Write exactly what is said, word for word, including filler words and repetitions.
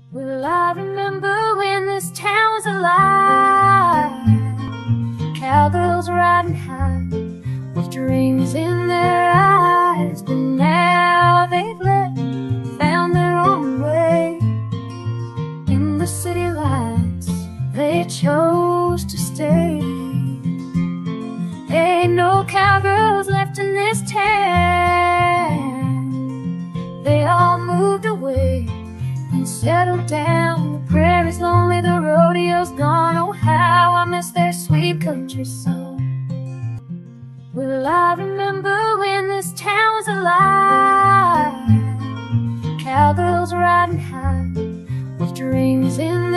Well, I remember when this town was alive, cowgirls riding high with dreams in their eyes. But now they've left, found their own way. In the city lights, they chose to stay. Ain't no cowgirls left in this town. They all moved away and settled down. The prairie's lonely, the rodeo's gone. Oh, how I miss their sweet country song. Well, I remember when this town was alive, cowgirls riding high with dreams in